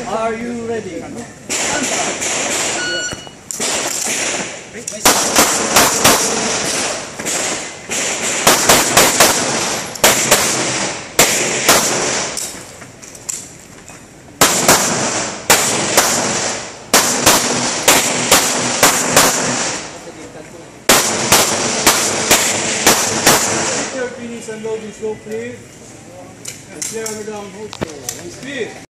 Are you ready? Finish and load the slow, please. And clear on the ground, hold slow. And speed.